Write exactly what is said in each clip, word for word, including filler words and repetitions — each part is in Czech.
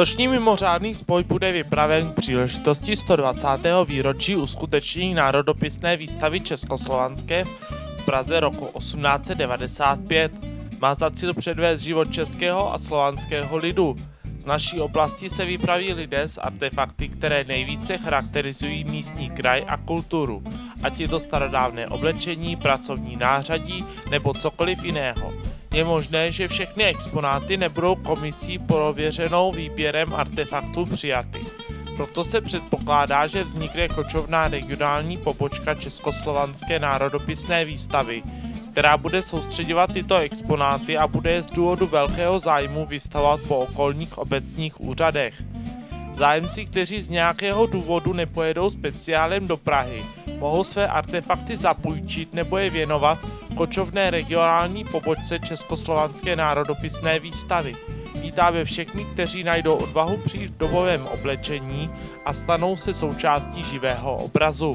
Letošní mimořádný spoj bude vypraven k příležitosti sto dvacátého výročí uskutečnění národopisné výstavy československé v Praze roku osmnáct set devadesát pět. Má za cíl předvést život českého a slovanského lidu. Z naší oblasti se vypraví lidé s artefakty, které nejvíce charakterizují místní kraj a kulturu, ať je to starodávné oblečení, pracovní nářadí nebo cokoliv jiného. Je možné, že všechny exponáty nebudou komisí prověřenou výběrem artefaktů přijaty. Proto se předpokládá, že vznikne kočovná regionální pobočka Československé národopisné výstavy, která bude soustředovat tyto exponáty a bude je z důvodu velkého zájmu vystavovat po okolních obecních úřadech. Zájemci, kteří z nějakého důvodu nepojedou speciálem do Prahy, mohou své artefakty zapůjčit nebo je věnovat kočovné regionální pobočce Československé národopisné výstavy. Vítáme všechny, kteří najdou odvahu přijít v dobovém oblečení a stanou se součástí živého obrazu.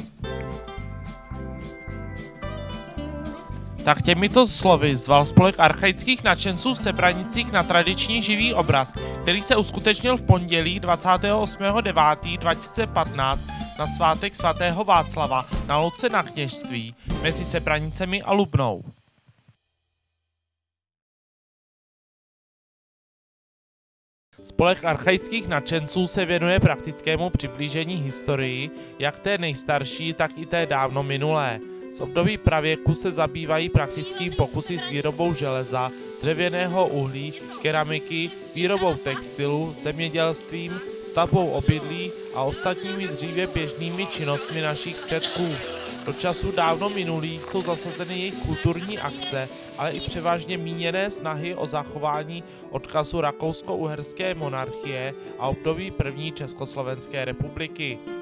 Tak těmito slovy zval spolek archaických nadšenců v Sebranicích na tradiční živý obraz, který se uskutečnil v pondělí dvacátého osmého devátého dva tisíce patnáct na svátek svatého Václava na louce na Kněžství mezi Sebranicemi a Lubnou. Spolek archaických nadšenců se věnuje praktickému přiblížení historii, jak té nejstarší, tak i té dávno minulé. Z období pravěku se zabývají praktickým pokusy s výrobou železa, dřevěného uhlí, keramiky, výrobou textilu, zemědělstvím, stavbou obydlí a ostatními dříve běžnými činnostmi našich předků. Do časů dávno minulých jsou zasazeny jejich kulturní akce, ale i převážně míněné snahy o zachování odkazu rakousko-uherské monarchie a období první Československé republiky.